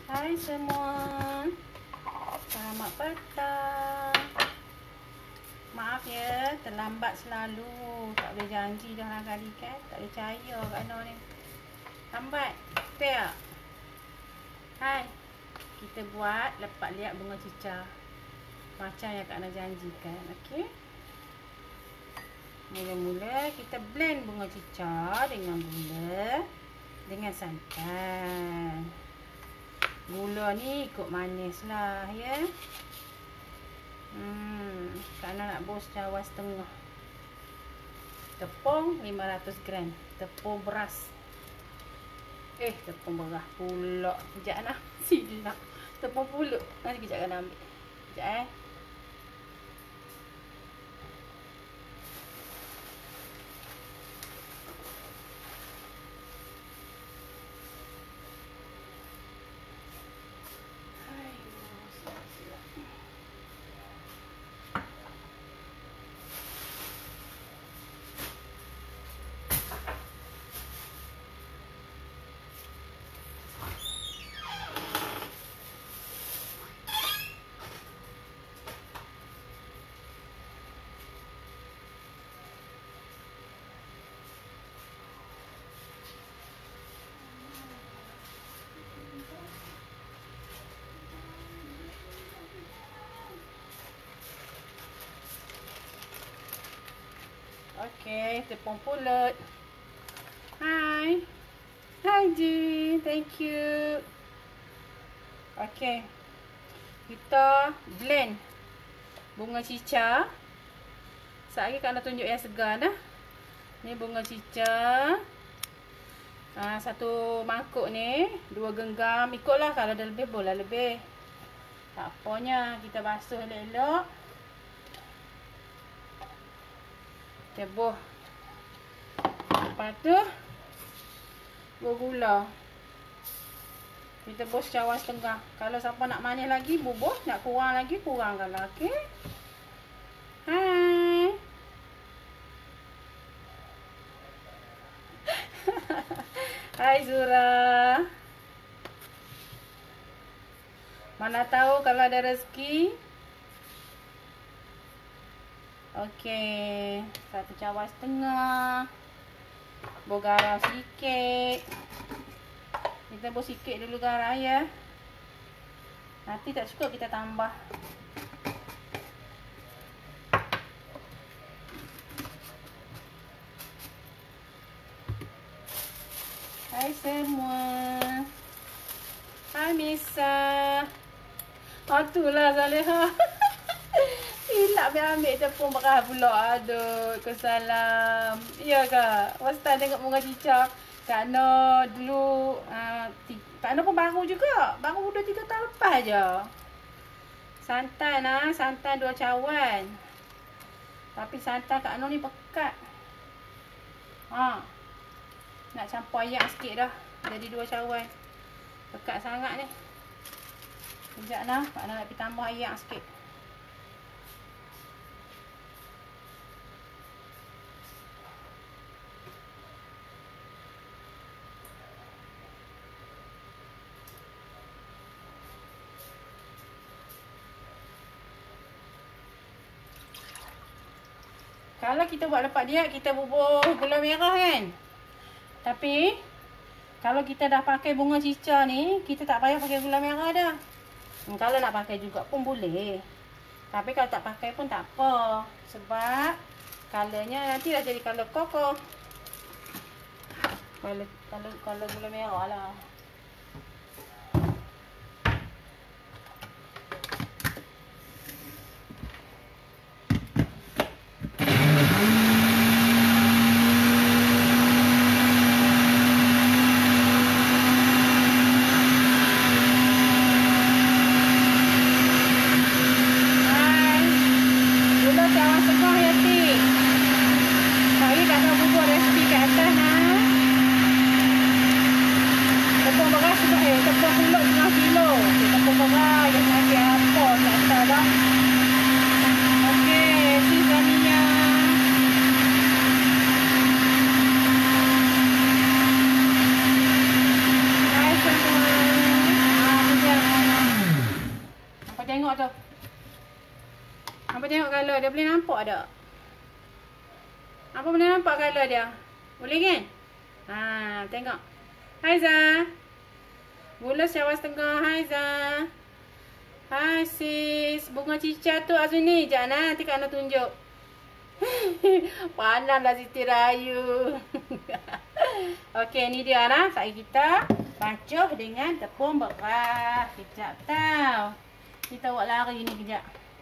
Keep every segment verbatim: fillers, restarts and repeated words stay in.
Hai semua, selamat petang. Maaf ya, terlambat selalu. Tak boleh janji dah orang kali kan. Tak boleh percaya kat Noh ni. Lambat, betul tak? Hai, kita buat lepak liat bunga cicah macam yang Kak Noh janjikan, okey? Mula-mula kita blend bunga cicah dengan gula dengan santan. Gula ni ikut manis lah ya. Hmm, Kak Noh nak bos cawan setengah. Tepung lima ratus gram. Tepung beras. Eh, tepung beras pula. Sekejap nak. Silap. Tepung pulut. Nanti kejap Kak Noh ambil. Sekejap eh. Okey, tepung pulut. Hai. Hai Ji, thank you. Okey. Kita blend bunga cicah. Sekejap lagi Kak Noh tunjuk yang segar dah. Ni bunga cicah. Ha, satu mangkuk ni, dua genggam. Ikutlah, kalau dah lebih boleh lebih. Tak apanya, kita basuh elok-elok. Kita buh. Lepas tu buh gula. Kita buh cawan setengah. Kalau siapa nak manis lagi, bubuh. Nak kurang lagi, kurangkanlah. Okey. Hai. Hai Zura. Mana tahu kalau ada rezeki. Okey, satu cawan setengah. Buh garam sikit. Kita buh sikit dulu garam ya. Nanti tak cukup kita tambah. Hai semua. Hai Misa. Oh itulah Zaleha. Silap dia ambil tepung beras pula. Aduh, kesalam. Ya Kak? Wastan tengok bunga cicah. Kak Noh dulu, uh, Kak Noh pun baru juga. Baru dua tiga tahun lepas je. Santan ah, santan dua cawan. Tapi santan Kak Noh ni pekat. Ha. Nak campur air sikit dah. Jadi dua cawan. Pekat sangat ni. Sekejap nah, Kak Noh nak pergi tambah air sikit. Kalau kita buat lepak diet, kita bubuh gula merah kan. Tapi kalau kita dah pakai bunga cicah ni, kita tak payah pakai gula merah dah. Hmm, kalau nak pakai juga pun boleh. Tapi kalau tak pakai pun tak apa. Sebab colornya nanti dah jadi color koko. Kalau kalau kalau gula merah lah. dia boleh nampak tak? Apa boleh nampak color dia? Boleh kan? Ha, tengok. Haiza. Gula syawa setengah. Haiza. Hai sis. Bunga cica tu Azuni. Sekejap nah, nanti Kak Ana tunjuk. Panaslah Siti Rayu. Okey, ni dia lah. Sekarang kita bacuh dengan tepung beras. Kejap tau. Kita buat lari ni kejap.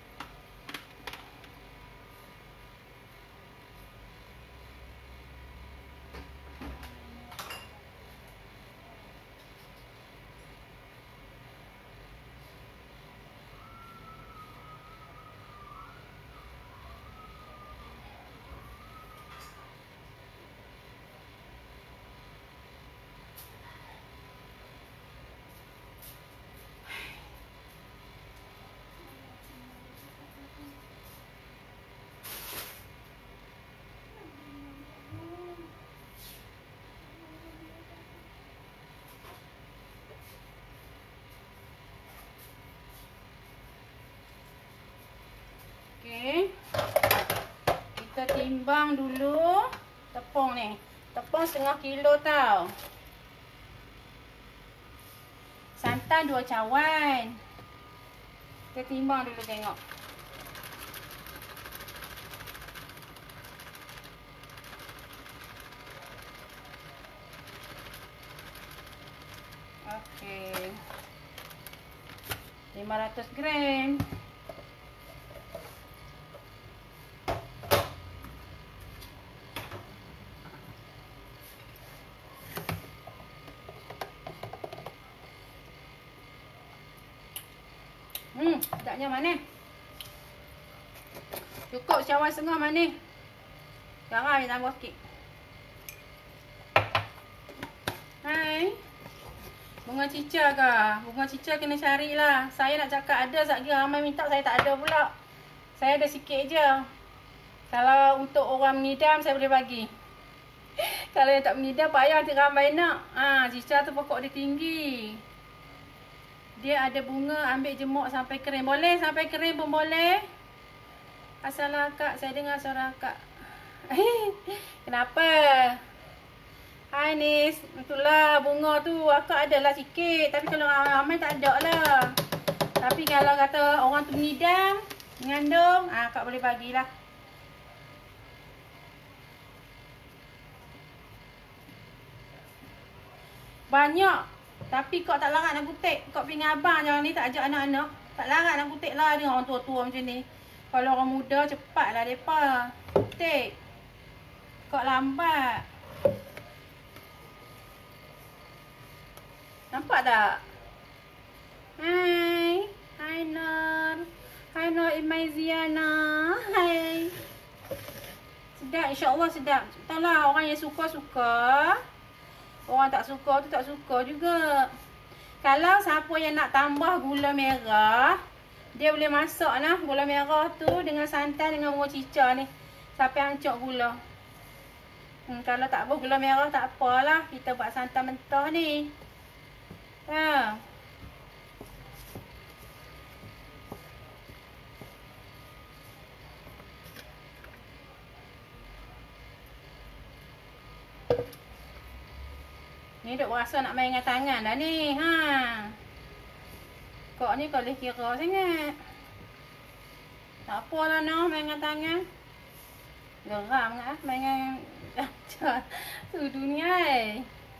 Okey. Kita timbang dulu tepung ni. Tepung setengah kilo tau. Santan dua cawan. Kita timbang dulu tengok. Okey. lima ratus gram. Hmm, sedapnya manis. Cukup cawan setengah manis. Sekarang ni tambah sikit. Hai. Bunga cica ke? Bunga cica kena carilah. Saya nak cakap ada, satgi ramai minta saya tak ada pula. Saya ada sikit je. Kalau untuk orang menidam saya boleh bagi. Kalau yang tak menidam payah nanti ramai nak. Ah, ha, cica tu pokok dia tinggi. Dia ada bunga, ambil jemuk sampai kering. Boleh sampai kering pun boleh. Assalah kak, saya dengar suara kak. Kenapa? Hai Nis, itulah bunga tu. Akak adalah sikit. Tapi kalau ramai tak ada lah. Tapi kalau kata orang tu mengidam, mengandung, ah, akak boleh bagilah. Banyak. Tapi kau tak larat nak kutik. Kau pergi dengan abang jangan ni tak ajak anak-anak. Tak larat nak kutik lah dengan orang tua-tua macam ni. Kalau orang muda cepatlah mereka kutik. Kau lambat. Nampak tak? Hai. Hai Nur. Hai Nur Imaiziana. Hai. Sedap, insyaAllah sedap. Entahlah orang yang suka-suka. Orang tak suka tu tak suka juga. Kalau siapa yang nak tambah gula merah, dia boleh masak lah gula merah tu dengan santan dengan bunga cica ni. Sampai hancur gula. Hmm, kalau tak apa gula merah tak apalah. Kita buat santan mentah ni. Ha. Ni duk rasa nak main dengan tangan dah ni. Ha. Kok ni kau boleh kira sangat. Tak apalah noh main dengan tangan. Geram ngah main dengan tu dunia eh.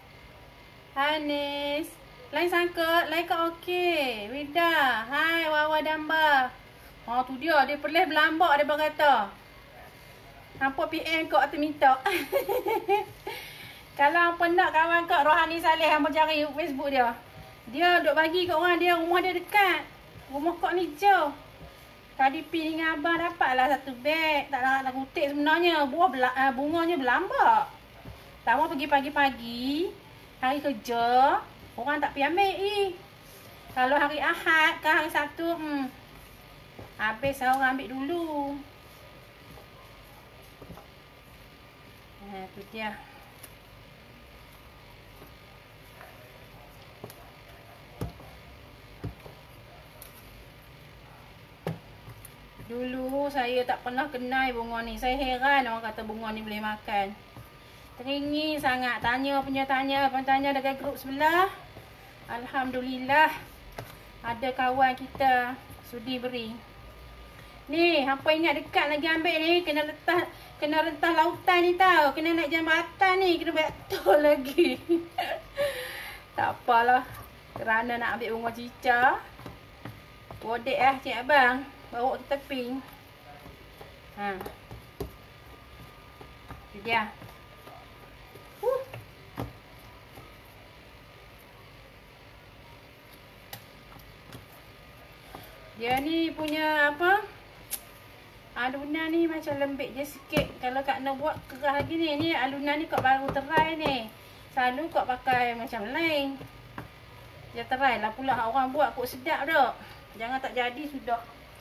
Hanis. Lain sangka, lain kau okey. Wida. Hai Wawa Damba. Ha tu dia, dia pelih berlambak dia berkata. Hampa P M kau atau minta. Kalau apa nak kawan kau Rohani Saleh hampa cari Facebook dia. Dia duk bagi kat orang dia, rumah dia dekat. Rumah kau ni jauh. Tadi pi dengan abang dapatlah satu beg. Tak nak nak kutik sebenarnya. Buah bela, uh, bunganya berlambak. Lama pergi pagi-pagi, hari kerja, orang tak pergi ambil eh. Kalau hari Ahad ke hari Sabtu, hmm, habis orang ambil dulu. Ha, tu dia. Dulu dulu saya tak pernah kenal bunga ni. Saya heran orang kata bunga ni boleh makan. Teringin sangat. Tanya punya tanya, punya tanya dekat grup sebelah. Alhamdulillah ada kawan kita sudi beri. Ni, hampa ingat dekat lagi ambil ni, kena letak, kena rentah lautan ni tau. Kena naik jambatan ni, kena betul lagi. Tak apalah. Kerana nak ambil bunga cicah. Bodek lah cik abang. Bawa ke tepi. Ha. Itu dia. Huh. Dia ni punya apa? Alunan ni macam lembik je sikit. Kalau Kak nak buat kerah lagi ni, ni alunan ni Kak baru terai ni. Selalu Kak pakai macam lain. Dia terai lah pula orang buat kok sedap dah. Jangan tak jadi sudah.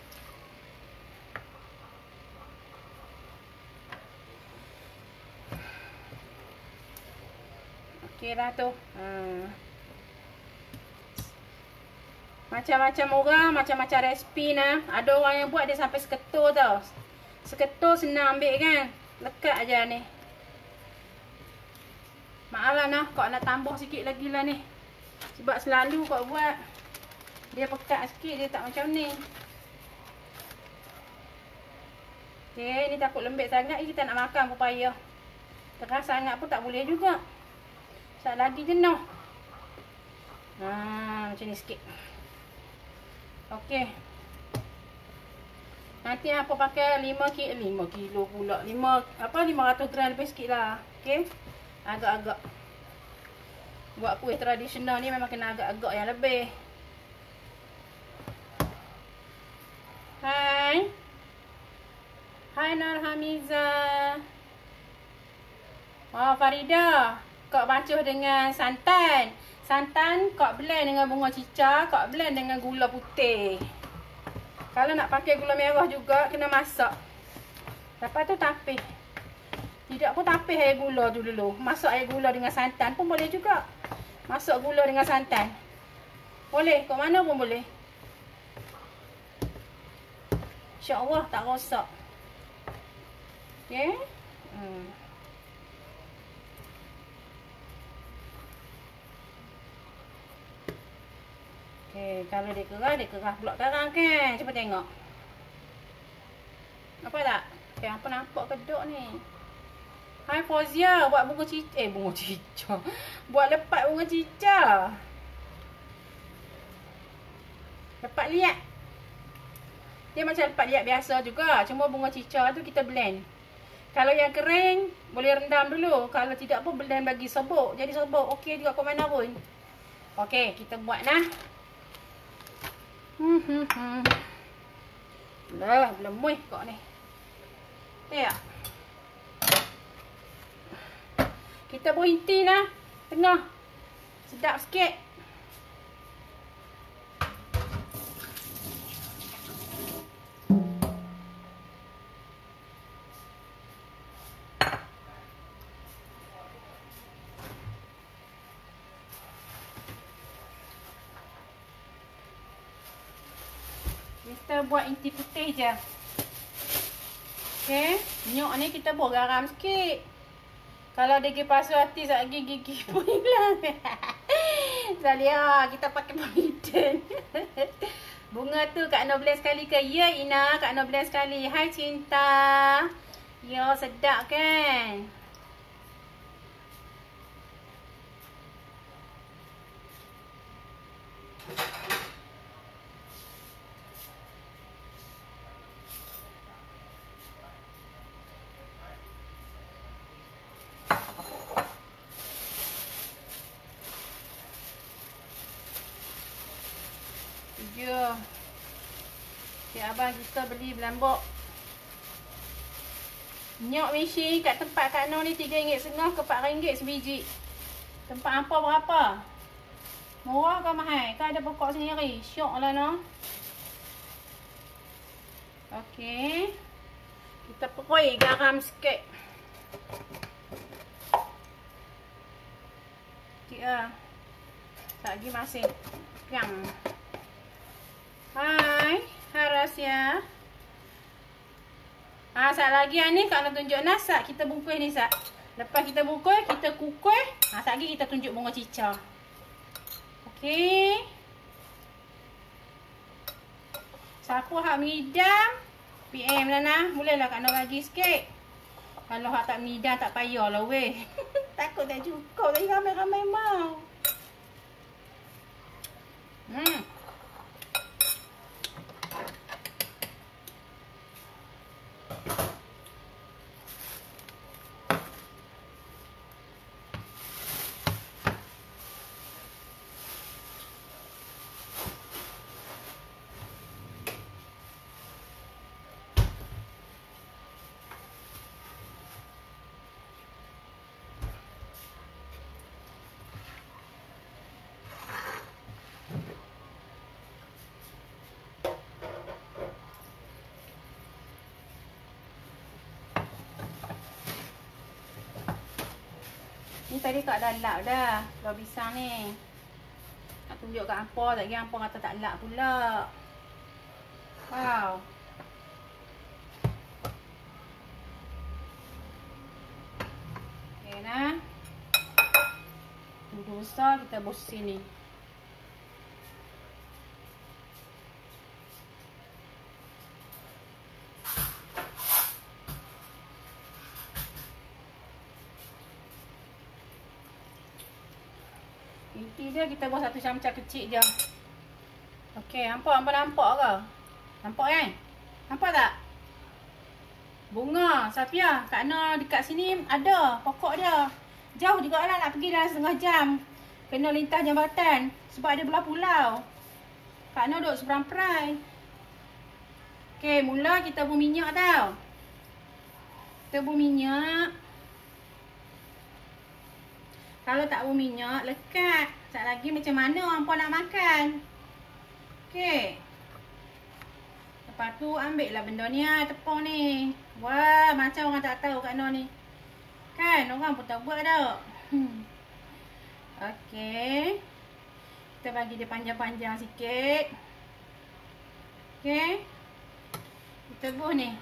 Okey dah tu. Hmm. Macam-macam orang, macam-macam resipi nah. Ada orang yang buat dia sampai seketul tau. Seketul senang ambil kan. Lekat aja ni. Maaf lah nah, kau nak tambah sikit lagi lah ni. Sebab selalu kau buat dia pekat sikit, dia tak macam ni. Okay, ni takut lembek sangat ni kita nak makan pepaya. Keras sangat pun tak boleh juga. Sat lagi jenuh. Ha, macam ni sikit. Okey. Nanti apa pakai lima kilo, lima kilo pula. lima apa lima ratus gram lebih sikitlah. Okey. Agak-agak. Buat kuih tradisional ni memang kena agak-agak yang lebih. Hai. Hai Nur Hamiza. Oh Farida, kau bancuh dengan santan. Santan kau blend dengan bunga cicah, kau blend dengan gula putih. Kalau nak pakai gula merah juga kena masak. Lepas tu tapis. Tidak pun tapis air gula tu dulu. Masak air gula dengan santan pun boleh juga. Masak gula dengan santan. Boleh, kat mana pun boleh. InsyaAllah tak rosak. Okey. Hmm. Okay, kalau dia kerah, dia kerah pula sekarang kan. Cuba tengok. Nampak tak? Okay, apa nampak kedok ni? Hai Fauzia, buat bunga cicah. Eh, bunga cicah. Buat lepat bunga cicah. Lepat liat. Dia macam lepat liat biasa juga. Cuma bunga cicah tu kita blend. Kalau yang kering, boleh rendam dulu. Kalau tidak pun blend bagi serbuk. Jadi serbuk okey juga ke mana pun. Okey, kita buat nah. Hmm hmm hmm. Dah, belum muih kok ni. Tengok. Kita berhenti lah. Tengah. Sedap sikit. Kita buat inti putih je. Okey, minyak ni kita buat garam sikit. Kalau dia pergi pasu hati, sat lagi gigi pun hilang. Zalia, kita pakai pemiden. Bunga tu Kak Noh blend sekali ke? Ya Ina, Kak Noh blend sekali. Hai Cinta. Ya, sedap kan? Ya. Si abang kita beli belambok. Minyak misi kat tempat Kak Noh ni tiga ringgit setengah ke empat ringgit sebiji. Tempat hampa berapa? Murah ke mahal? Kan ada pokok sendiri. Syok lah Noh. Okey. Kita perui garam sikit. Sikit lah. Tak lagi masih. Yang. Hai, hai Rasya. Ha, sat lagi ni Kak nak tunjuk nak sat kita bungkus ni sat. Lepas kita bungkus, kita kukus. Ha, sat lagi kita tunjuk bunga cicah. Okey. Siapa hak mengidam? P M lah nah. Bolehlah Kak nak bagi sikit. Kalau hak tak mengidam tak payahlah weh. Takut tak cukup tadi ramai-ramai mau. Hmm. Ni tadi Kak dah lap dah. Buah pisang ni. Nak tunjuk kat hampa. Tak kira hampa kata tak lap pula. Wow. Okay nah. Duduk besar kita bos sini. Inti dia kita buat satu camca kecil je. Okey, nampak? Nampak nampak ke? Nampak kan? Nampak tak? Bunga, Safia, Kak Noh dekat sini ada pokok dia. Jauh juga lah nak pergi dalam setengah jam. Kena lintas jambatan sebab ada belah pulau. Kak Noh duduk seberang perai. Okey, mula kita beri minyak tau. Kita beri minyak. Kalau tak beri minyak, lekat. Tak lagi macam mana hampa nak makan. Okey. Lepas tu ambil lah benda ni lah, tepung ni. Wah, macam orang tak tahu Kak Noh ni. Kan, orang pun tak buat dah. Hmm. Okey. Kita bagi dia panjang-panjang sikit. Okey. Kita buh ni.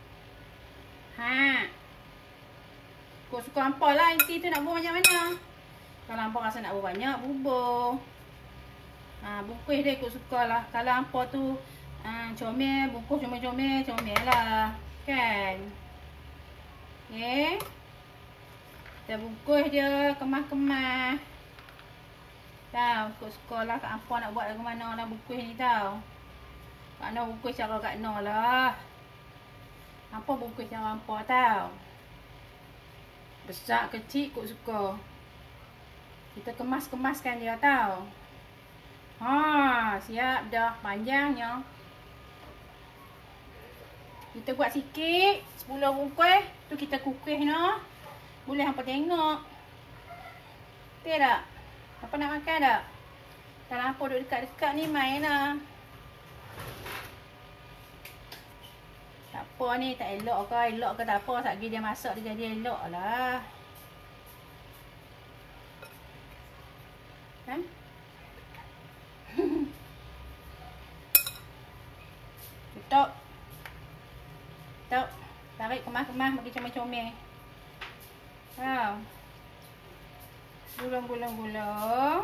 Ha. Kau suka hampa lah, inti tu nak buh macam mana. Kalau hampa rasa nak buh banyak, bubur. Ha, bungkus dia ikut suka lah. Kalau hampa tu ha, comel, bungkus comel-comel, comel lah. Kan? Okay. Kita bungkus dia, kemas-kemas. Tahu, ikut suka lah Kak hampa nak buat lagu mana nak bungkus ni tau. Kak Noh bungkus cara Kak Noh lah. Hampa bungkus cara hampa tau. Besar, kecil, ikut suka. Kita kemas-kemaskan dia tau. Ha, siap dah panjangnya. Kita buat sikit, sepuluh bungkus, tu kita kukus noh. Boleh hampa tengok. Betul tak? Apa nak makan tak? Kalau hampa duduk dekat-dekat ni main lah. Tak apa ni, tak elok ke, elok ke tak apa, satgi dia masak dia jadi elok lah. Kan? Tutup. Tutup. Tarik kemas-kemas bagi comel-comel. Wow. Gulung-gulung-gulung.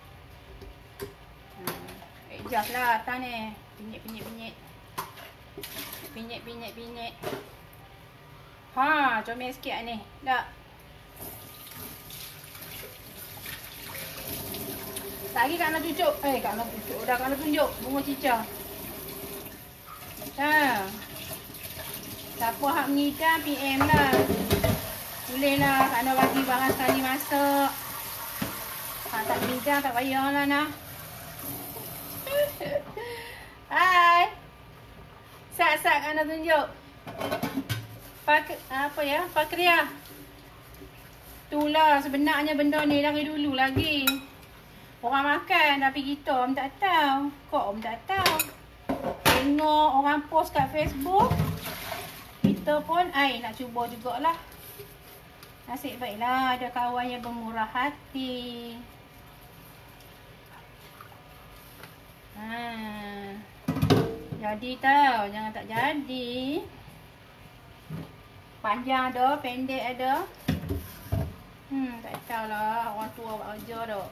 Hmm. Adjust lah atas ni. Pinyit-pinyit-pinyit. Pinyit-pinyit-pinyit. Ha, comel sikit ni. Tak. Lagi Kak Noh tunjuk. Eh, Kak Noh tunjuk. Dah Kak Noh tunjuk. Bunga cicah. Ha. Siapa hak mengidam, P M lah. Boleh lah Kak Noh bagi barang sekali masak. Hak tak mengidam tak payah lah nah. Hai. Sat-sat Kak Noh tunjuk. Pak apa ya? Pakriah. Itulah sebenarnya benda ni dari dulu lagi. Orang makan tapi kita orang tak tahu. Kok orang tak tahu. Tengok orang post kat Facebook. Kita pun ai nak cuba jugalah. Nasib baiklah ada kawan yang bermurah hati. Ha. Jadi tahu, jangan tak jadi. Panjang ada, pendek ada. Hmm, tak tahulah orang tua buat kerja dah.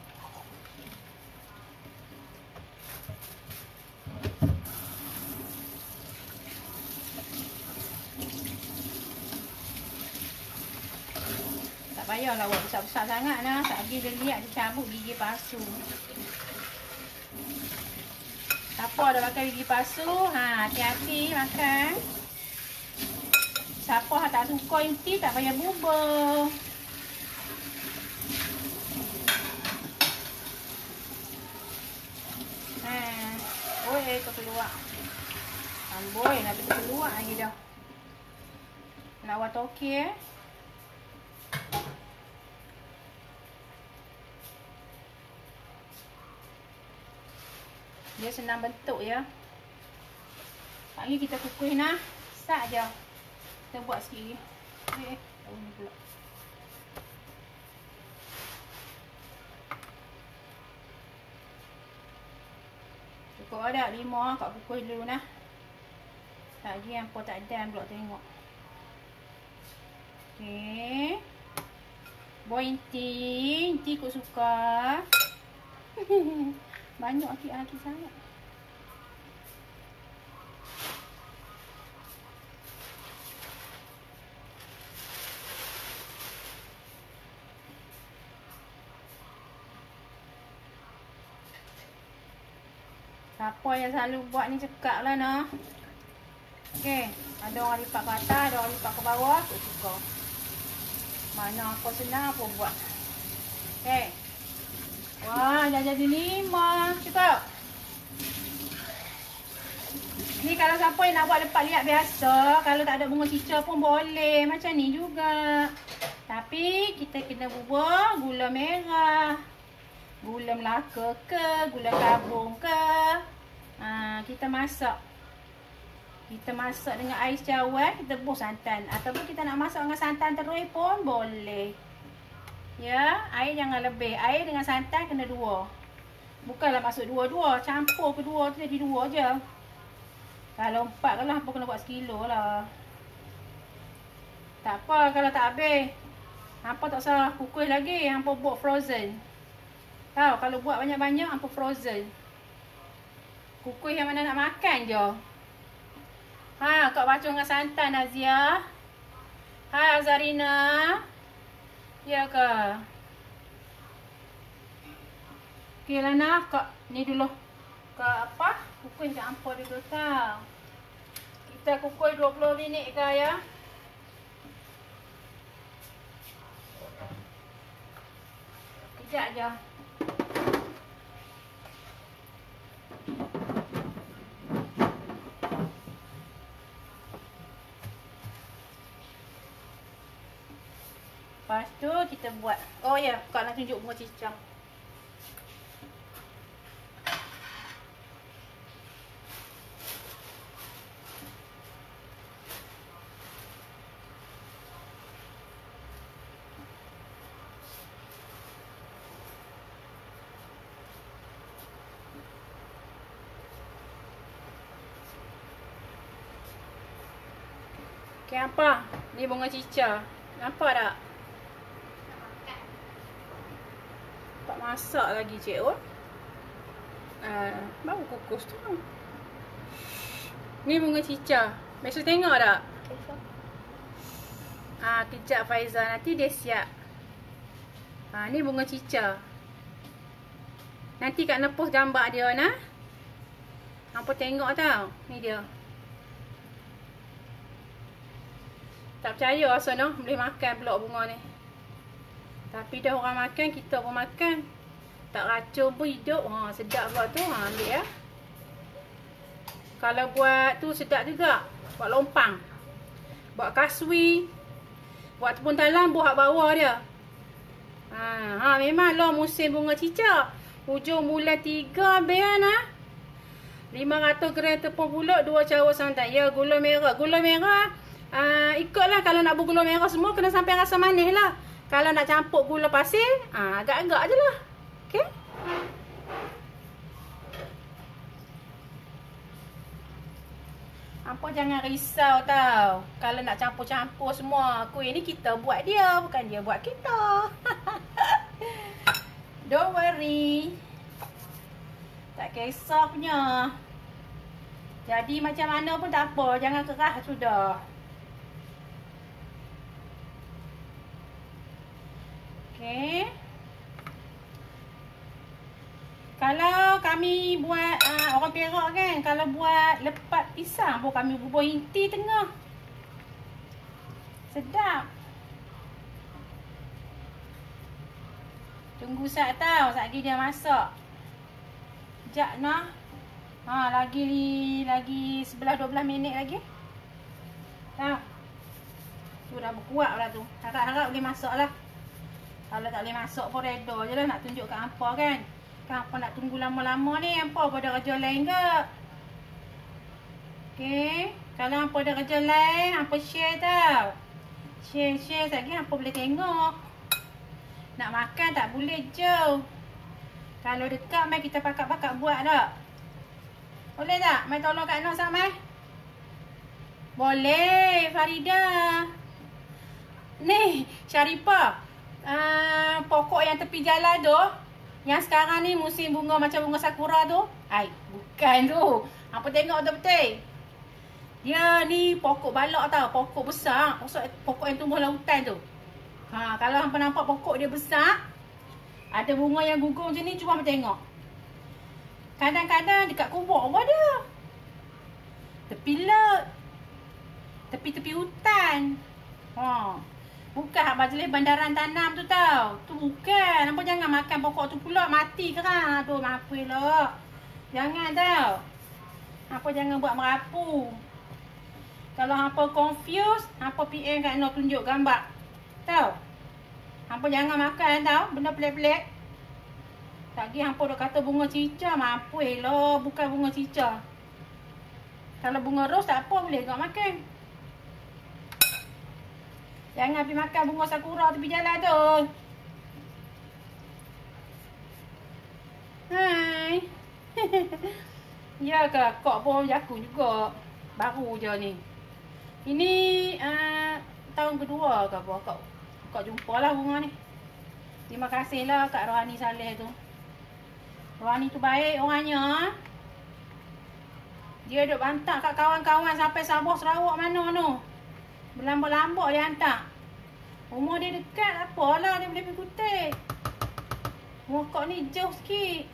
Tak payahlah buat besar-besar sangat lah. Tak lagi dia lihat dia cabut gigi palsu. Siapa dah pakai gigi palsu, ha, hati-hati makan. Siapa yang tak suka inti tak payah bubur. Ha, oi, kau keluar. Amboi, nak pergi keluar lagi dah. Nak buat toke eh. Dia senang bentuk ya. Lagi kita kukuh nah. Start je. Kita buat sikit lagi. Eh, oh ni pula. Cukup ada lima kat kukuh dulu nah. Lagi yang pun tak ada pula tengok. Okey. Boy inti, inti kau suka. Banyak aki-aki sangat. Siapa yang selalu buat ni cekak lah nah. Okey, ada orang lipat ke atas, ada orang lipat ke bawah, aku suka. Mana apa senang apa buat. Okey. Wah, dah jadi lima. Cukup. Ni kalau siapa yang nak buat lepak liat biasa, kalau tak ada bunga cicah pun boleh. Macam ni juga. Tapi kita kena bubur gula merah. Gula Melaka ke, gula kabung ke. Ha, kita masak. Kita masak dengan air cawan, kita buh santan. Ataupun kita nak masak dengan santan terus pun boleh. Ya, air jangan lebih. Air dengan santan kena dua. Bukanlah masuk dua-dua. Campur kedua tu jadi dua je. Kalau empat kalau hampa kena buat sekilo lah. Tak apa kalau tak habis. Hampa tak usah kukuh lagi. Hampa buat frozen. Tahu kalau buat banyak-banyak hampa frozen. Kukuh yang mana nak makan je. Ha, kau baca dengan santan Azia. Hai Azarina. Ya ke? Okey lah nak, kak ni dulu. Kak apa? Kukuh campur dulu tau. Kita kukuh dua puluh minit ke ya? Kejap je. Lepas tu kita buat. Oh ya, kak nak tunjuk bunga cicang. Okay, apa? Ni bunga cica. Nampak tak? Tak masak lagi cik oh. Uh, baru kukus tu. Ni bunga cica. Biasa tengok tak? Ah, kejap Faizal, nanti dia siap. Ah, ni bunga cica. Nanti Kak Nepus gambar dia nah. Hampa tengok tau. Ni dia. Tak percaya asal noh boleh makan pula bunga ni. Tapi dah orang makan, kita pun makan. Tak racun pun hidup. Ha, sedap pula tu. Ha, ambil ya. Kalau buat tu sedap juga. Buat lompang. Buat kaswi. Buat tepung talam buat bawah dia. Ha, ha memang lah musim bunga cica. Hujung bulan tiga habis nah. lima ratus gram tepung pulut, dua cawan santan. Ya, gula merah. Gula merah uh, ikutlah kalau nak bergula merah semua kena sampai rasa manis lah. Kalau nak campur gula pasir, ah, agak-agak je lah. Okay. Hampa jangan risau tau. Kalau nak campur-campur semua, kuih ni kita buat dia, bukan dia buat kita. Don't worry. Tak kisah punya. Jadi macam mana pun tak apa, jangan keras sudah. Okey. Kalau kami buat uh, orang Perak kan, kalau buat lepat pisang pun kami bubuh inti tengah. Sedap. Tunggu sat tau, sat lagi dia masak. Sekejap nah. Ha, lagi lagi sebelas dua belas minit lagi. Tau. Tu dah berkuat lah tu. Harap-harap boleh masak lah. Kalau tak boleh masak pun reda je lah, nak tunjuk kat hampa kan. Kenapa nak tunggu lama-lama ni? Hampa pada kerja lain ke? Okey. Kalau hampa ada kerja lain, hampa share tau. Share-share lagi hampa boleh tengok. Nak makan tak boleh je. Kalau dekat, mai kita pakat-pakat buat tak? Boleh tak? Mai tolong Kak Noh sama mai? Boleh, Farida. Ni, Syarifah. Uh, pokok yang tepi jalan tu, yang sekarang ni musim bunga macam bunga sakura tu. Ai, bukan tu. Apa tengok betul-betul. Dia ni pokok balak tau, pokok besar, pokok yang tumbuh lautan tu. Ha, kalau hampa nampak pokok dia besar, ada bunga yang gugur macam ni, cuba hampa tengok. Kadang-kadang dekat kubur pun ada. Tepi laut. Tepi-tepi hutan. Ha. Bukan hak majlis bandaran tanam tu tau. Tu bukan. Nampak jangan makan pokok tu pula. Mati kerang. Tu maafin lah. Jangan tau. Hampa jangan buat merapu. Kalau hampa confused, hampa P M Kak Noh tunjuk gambar. Tau. Hampa jangan makan tau. Benda pelik-pelik. Tadi hampa dah kata bunga cica. Maafin lah. Bukan bunga cica. Kalau bunga ros tak apa. Boleh kau makan. Jangan pergi makan bunga sakura tepi jalan tu. Hai. Ya ke? Kak pun jaku juga. Baru je ni. Ini uh, tahun kedua ke apa? Kak, kak jumpa lah bunga ni. Terima kasih lah Kak Rohani Saleh tu. Rohani tu baik orangnya. Dia duk bantak kat kawan-kawan sampai Sabah Sarawak mana tu. Berlambak-lambak dia hantar. Rumah dia dekat, apalah dia boleh pergi kutip. Rumah kak ni jauh sikit.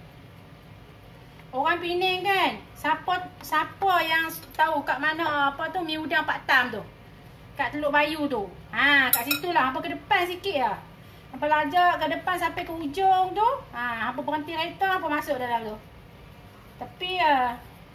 Orang Penang kan, siapa siapa yang tahu kat mana apa tu Mi Udang Pak Tam tu. Kat Teluk Bayu tu. Ha, kat situ lah, hampa ke depan sikit lah. Hampa lajak ke depan sampai ke hujung tu. Ha, hampa berhenti kereta, hampa masuk dalam tu. Tapi ya,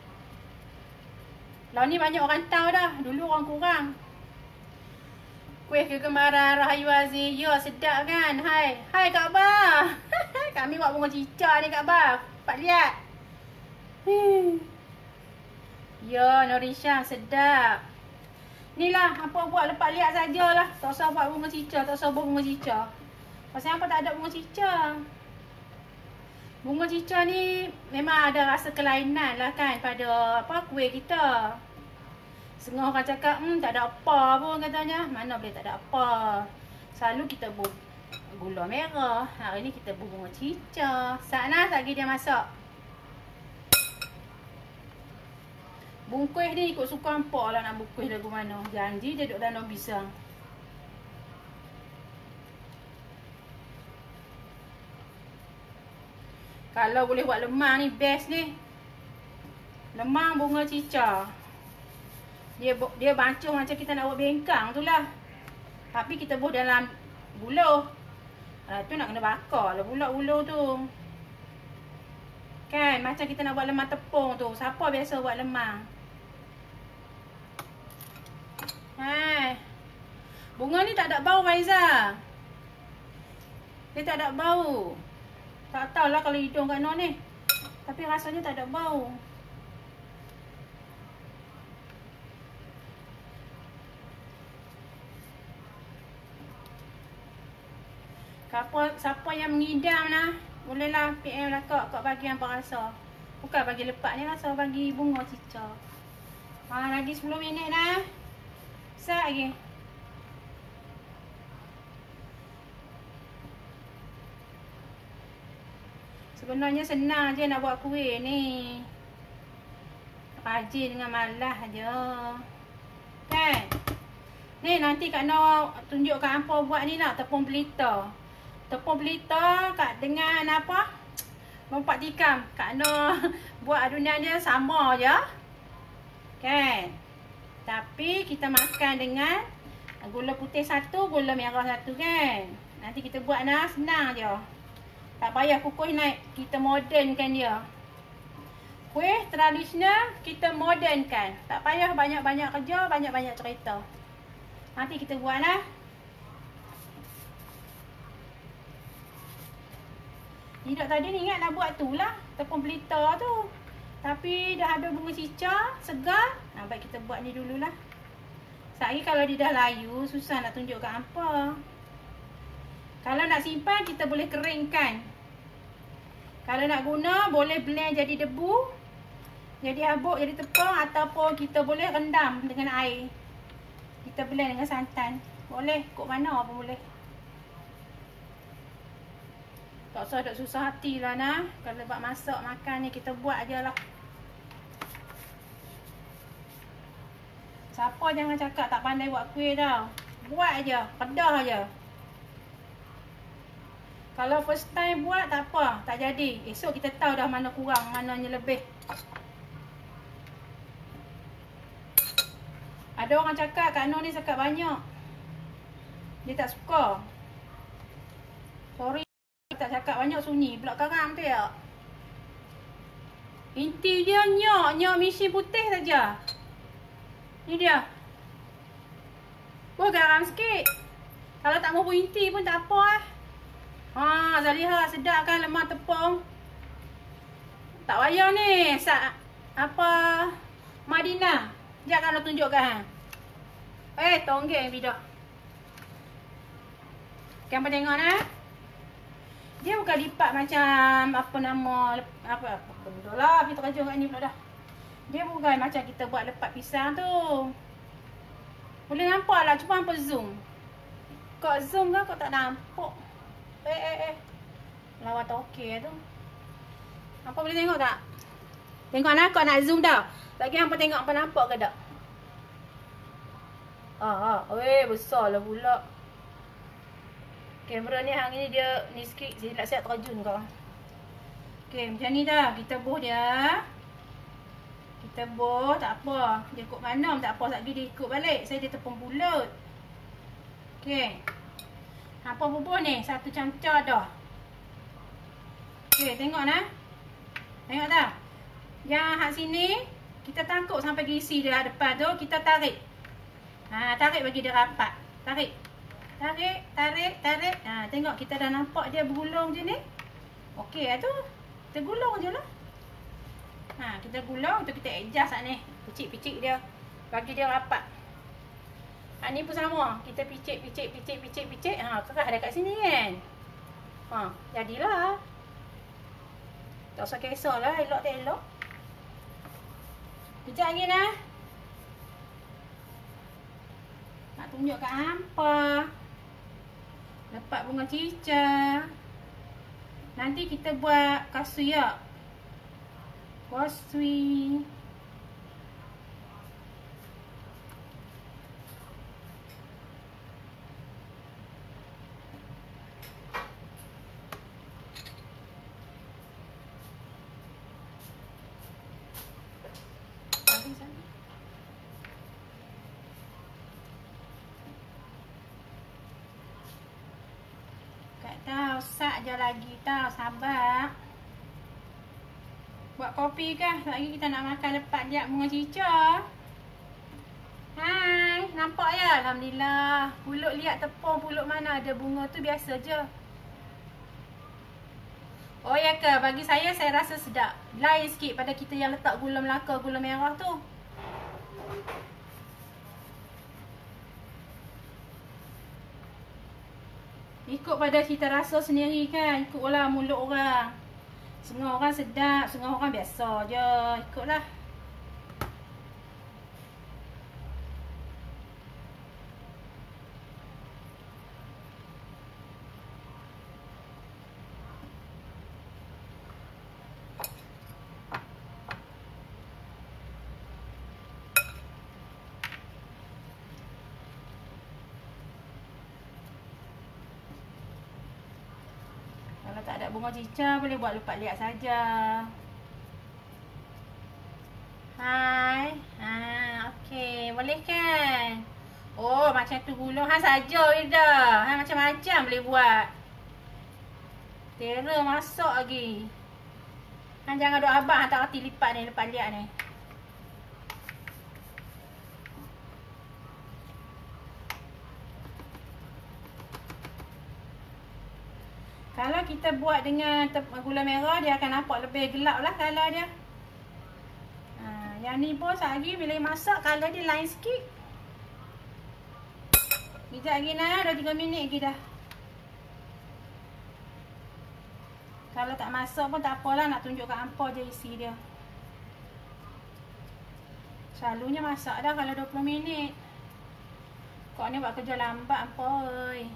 lah ni banyak orang tahu dah. Dulu orang kurang. Kuih kegemaran Rahayu Aziz. Ya, sedap kan? Hai. Hai Kak Bah. Kami buat bunga cica ni Kak Bah. Pak lihat. Hmm. Ya, Norisha sedap. Inilah apa buat lepas lihat sajalah. Tak usah buat bunga cica, tak usah buat bunga cica. Pasal apa tak ada bunga cica? Bunga cica ni memang ada rasa kelainan lah kan pada apa kuih kita. Setengah orang cakap, hmm tak ada apa pun katanya. Mana boleh tak ada apa. Selalu kita buat gula merah. Hari ni kita buat bunga cica. Sana lagi dia masak. Bungkuih ni ikut suka hampa lah nak bungkuih lagu mana. Janji dia duduk dalam pisang. Kalau boleh buat lemang ni best ni. Lemang bunga cica. Dia dia bancuh macam kita nak buat bengkang tu lah. Tapi kita buat dalam buluh. Ah, tu nak kena bakar lah buluh-buluh tu. Kan macam kita nak buat lemang tepung tu. Siapa biasa buat lemang? Hai. Bunga ni tak ada bau Faiza. Dia tak ada bau. Tak tahulah kalau hidung Kak Noh ni. Tapi rasanya tak ada bau. Siapa, siapa yang mengidam lah, bolehlah P M lah kak, kak bagi apa rasa. Bukan bagi lepak ni rasa, bagi bunga cica. Ha, lagi sepuluh minit dah. Sat lagi. Sebenarnya senang je nak buat kuih ni. Rajin dengan malas je. Kan? Ni nanti Kak Noh tunjuk kat hampa buat ni lah, tepung pelita. Tepung pelita kat dengan apa? Lompat tikam. Kak Noh buat adunan dia sama je. Kan? Tapi kita makan dengan gula putih satu, gula merah satu kan. Nanti kita buat nah, senang je. Tak payah kukuh naik. Kita modernkan dia. Kuih tradisional kita modernkan. Tak payah banyak-banyak kerja, banyak-banyak cerita. Nanti kita buat lah. Tidak tadi ni ingat nak buat tu lah. Tepung pelita tu. Tapi dah ada bunga cicak, segar. Nah, baik kita buat ni dululah. Sekali kalau dia dah layu, susah nak tunjuk kat hampa. Kalau nak simpan, kita boleh keringkan. Kalau nak guna, boleh blend jadi debu. Jadi habuk, jadi tepung. Ataupun kita boleh rendam dengan air. Kita blend dengan santan. Boleh, kok mana pun boleh. Tak usah duk susah hati lah nah. Kalau buat masak, makan ni, kita buat je lah. Siapa jangan cakap tak pandai buat kuih tau. Buat je, kedah je. Kalau first time buat tak apa, tak jadi. Esok kita tahu dah mana kurang, mananya lebih. Ada orang cakap Kak Noh ni cakap banyak. Dia tak suka. Sorry, tak cakap banyak, sunyi. Pula karam tu ya. Inti dia nyak, nyak mesin putih saja. Ni dia. Buat garam sikit. Kalau tak mau inti pun tak apa lah. Ha, Zaliha sedap kan lemak tepung. Tak payah ni. Sa apa Madinah. Sekejap kalau tunjukkan. Eh, tonggeng video. Kamu tengok nah. Dia bukan lipat macam apa nama apa apa benda lah. Kita kerja kat ni pula dah. Dia bukan macam kita buat lepat pisang tu. Boleh nampak lah, cuba hampa zoom. Kau zoom kan kau tak nampak. Eh eh eh. Lawa tokek tu. Hampa boleh tengok tak? Tengok nak kau nak zoom dah. Lagi hampa tengok hampa nampak ke tak? Ah ah, weh besar lah pula. Kamera ni hang ni dia ni sikit silap siap terjun kau. Okey, macam ni dah. Kita buh dia. Kita buh tak apa. Dia ikut mana tak apa, satgi dia ikut balik. Saya dia tepung bulut. Okey. Apa bubuh ni? Satu camca dah. Okey, tengok nah. Tengok tak? Yang hak sini kita tangkuk sampai isi dia depan tu, kita tarik. Ha, tarik bagi dia rapat. Tarik. Tarik, tarik, tarik. Ha, tengok kita dah nampak dia bergulung je ni. Okey lah tu. Kita gulung je lah. Ha, kita gulung tu kita adjust lah ni. Picik-picik dia. Bagi dia rapat. Ha, ni pun sama. Kita picik, picik, picik, picik, picik. Ha, kerah dekat sini kan. Ha, jadilah. Tak usah kisahlah. Elok tak elok. Kejap lagi nah. Nak tunjuk kat hampa. Lepas bunga cicak. Nanti kita buat kasui ya. Kasui. Tahu, sak je lagi tahu, sabar. Buat kopi kah? Lagi kita nak makan lepak dia bunga cicak. Hai, nampak ya? Alhamdulillah. Pulut lihat tepung, pulut mana ada bunga tu biasa je. Oh ya ke? Bagi saya, saya rasa sedap. Lain sikit pada kita yang letak gula Melaka, gula merah tu. Ikut pada kita rasa sendiri kan. Ikutlah mulut orang. Setengah orang sedap, setengah orang biasa je. Ikutlah. tak ada bunga cica, boleh buat lupa liat saja. Hai. Ha, okey. Boleh kan? Oh, macam tu gulung. Ha saja Ida. Ha macam-macam boleh buat. Terror masak lagi. Han jangan duk abang, han tak reti lipat ni, lipat liat ni. Kalau kita buat dengan gula merah, dia akan nampak lebih gelap lah colour dia. Ha, yang ni pun lagi bila masak colour dia lain sikit. Sekejap lagi nak, dah tiga minit lagi dah. Kalau tak masak pun tak apalah, nak tunjuk kat hampa je isi dia. Selalunya masak dah kalau dua puluh minit. Kok ni buat kerja lambat hampa oi.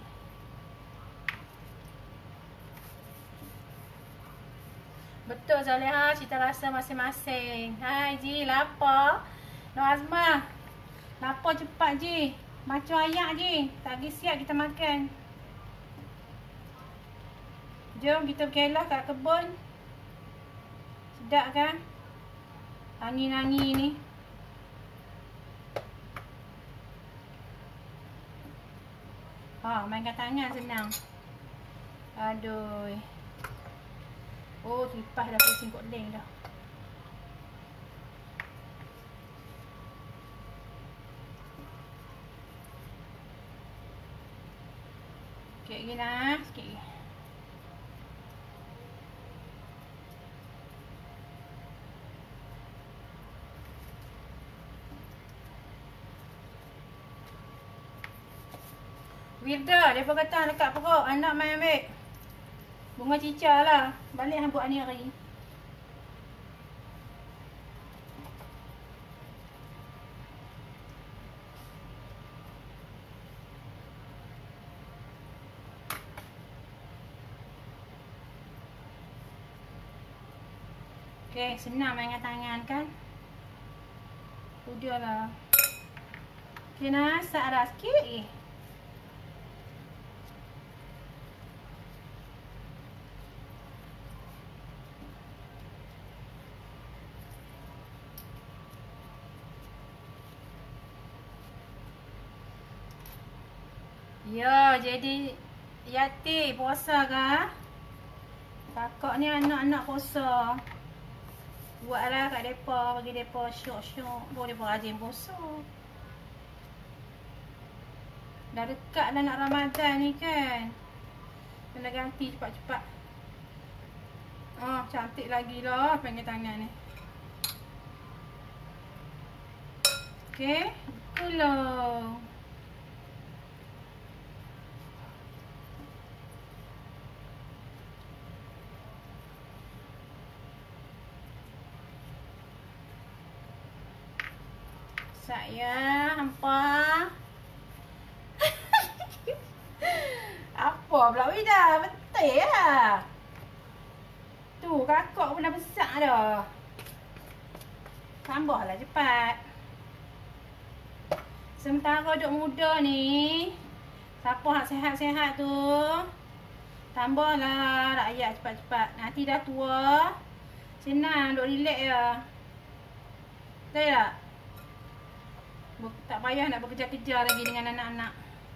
Betul Zaleha, cita rasa masing-masing. Hai Ji, lapar? Nur Azmah, lapar cepat Ji. Macam ayak Ji, tak lagi siap kita makan. Jom kita berkelah kat kebun. Sedap kan? Angin-angin ni. Ha, mainkan tangan senang. Aduh. Oh, kipas dah pusing kot leng dah. Sikit lagi lah, sikit lagi. Wirda, dia pun kata dekat perut, anak main ambil bunga cica lah. Balik hang buat ni hari. Okay, senang main dengan tangan kan. Udah lah. Okay, nasak dah sikit eh. Ya, jadi Yati puasa kah? Kakak ni anak-anak puasa. Buatlah kat depa, bagi depa syok-syok. Baru depa rajin puasa. Dah dekat dah nak Ramadan ni kan. Kena ganti cepat-cepat. Oh, cantik lagi lah panggil tangan ni. Okey, gulung. Saya hampa. Apa pula Wida? Betul lah. Tu kakak pun dah besar dah. Tambahlah cepat. Sementara duk muda ni, siapa hak sehat-sehat tu, tambahlah rakyat cepat-cepat. Nanti dah tua, senang duk relax je. Betul tak? Tak payah nak bekerja-kerja lagi dengan anak-anak.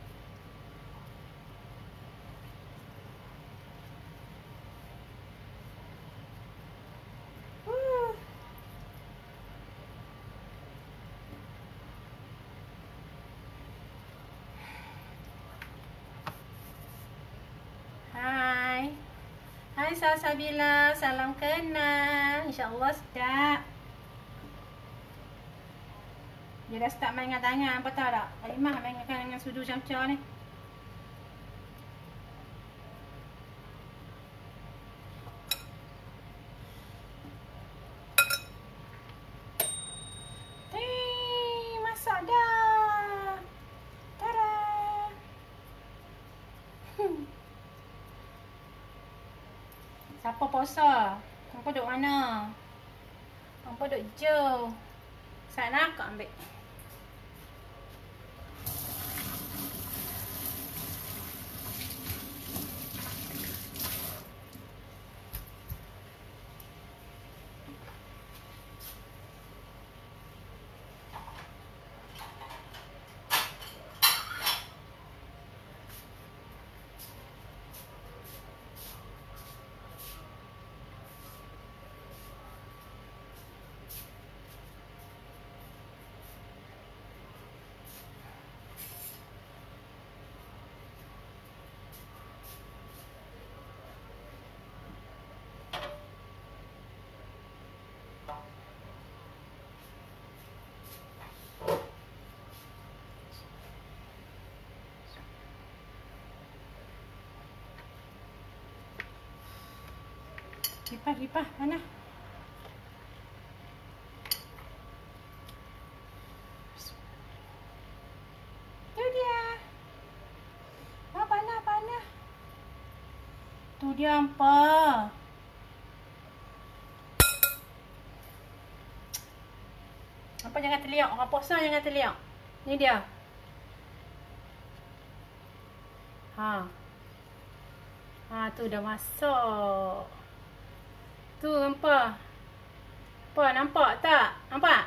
Uh. Hai. Hai Salsabila, salam kenal. InsyaAllah sedap. Dia dah start main dengan tangan, apa tahu tak? Kalimah main dengan sudu camca ni. Hei, masak dah. Tada. Hmm. Siapa puasa? Hampa duduk mana? Hampa duduk jauh. Sana kau ambil. Lipas, lipas. Mana? Tu dia. Ah, panah, panah. Tu dia apa? Apa jangan terliak? Orang puasa jangan terliak. Ni dia. Ha. Ha, tu dah masak. Tu nampak. Apa nampak tak? Nampak?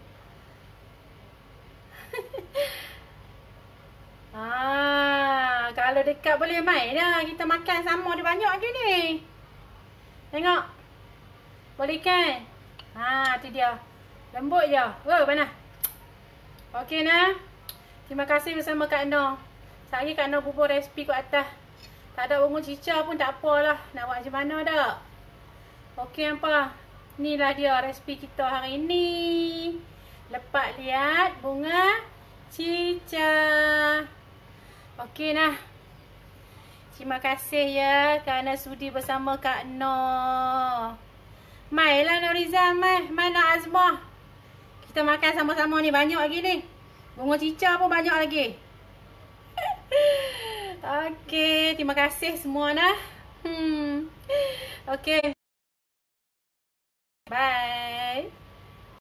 Ah, kalau dekat boleh main dah. Kita makan sama dia banyak lagi ni. Tengok. Boleh kan? Ha, tu dia. Lembut je. Oh, mana? Okey nah. Terima kasih bersama Kak Noh. Sehari Kak Noh bubur resipi kat atas. Tak ada bunga cicah pun tak apalah. Nak buat macam mana dah. Okey apa? Inilah dia resipi kita hari ni. Lepas lihat bunga cicah. Okey nah. Terima kasih ya kerana sudi bersama Kak Noh. Mailah Norizam, mai. Mai nak Azmah. Kita makan sama-sama ni. Banyak lagi ni. Bunga cicah pun banyak lagi. Okey. Terima kasih semua nah. Hmm. Okey. Bye.